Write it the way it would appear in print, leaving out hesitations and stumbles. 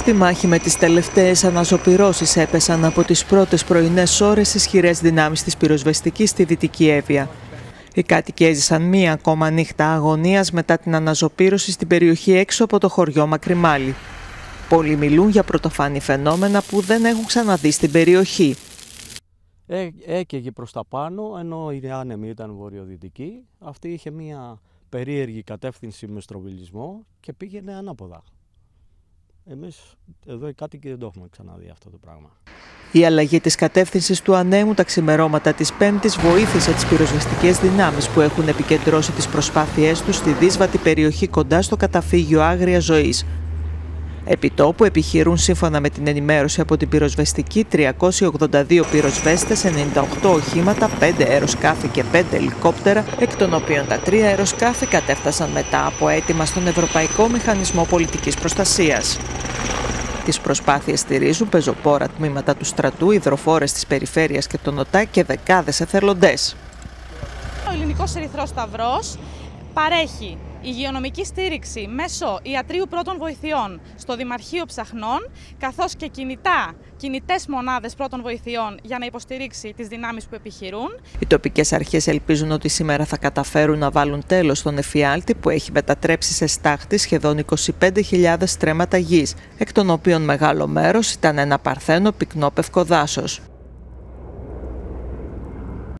Στη μάχη με τις τελευταίες αναζωπυρώσεις έπεσαν από τις πρώτες πρωινές ώρες ισχυρές δυνάμεις της πυροσβεστικής στη Δυτική Εύβοια. Οι κάτοικοι έζησαν μία ακόμα νύχτα αγωνίας μετά την αναζωπήρωση στην περιοχή έξω από το χωριό Μακριμάλι. Πολλοί μιλούν για πρωτοφανή φαινόμενα που δεν έχουν ξαναδεί στην περιοχή. Έκαιγε προς τα πάνω, ενώ η άνεμη ήταν βορειοδυτική. Αυτή είχε μία περίεργη κατεύθυνση με στροβιλισμό και πήγαινε ανάποδα. Εμείς εδώ οι κάτοικοι δεν το έχουμε ξαναδεί αυτό το πράγμα. Η αλλαγή της κατεύθυνσης του ανέμου τα ξημερώματα της Πέμπτης βοήθησε τις πυροσβεστικές δυνάμεις που έχουν επικεντρώσει τις προσπάθειές τους στη δύσβατη περιοχή κοντά στο καταφύγιο Άγριας Ζωής. Επιτόπου επιχειρούν σύμφωνα με την ενημέρωση από την πυροσβεστική 382 πυροσβέστες, 98 οχήματα, 5 αεροσκάφη και 5 ελικόπτερα, εκ των οποίων τα 3 αεροσκάφη κατέφτασαν μετά από αίτημα στον Ευρωπαϊκό Μηχανισμό Πολιτικής Προστασίας. Τις προσπάθειες στηρίζουν πεζοπόρα τμήματα του στρατού, υδροφόρες της περιφέρειας και των ΟΤΑ και δεκάδες εθελοντές. Ο Ελληνικός Ερυθρός Σταυρός παρέχει υγειονομική στήριξη μέσω ιατρείου πρώτων βοηθειών στο Δημαρχείο Ψαχνών, καθώς και κινητές μονάδες πρώτων βοηθειών για να υποστηρίξει τις δυνάμεις που επιχειρούν. Οι τοπικές αρχές ελπίζουν ότι σήμερα θα καταφέρουν να βάλουν τέλος στον εφιάλτη που έχει μετατρέψει σε στάχτη σχεδόν 25.000 στρέμματα γης, εκ των οποίων μεγάλο μέρος ήταν ένα παρθένο πυκνόπευκο δάσος.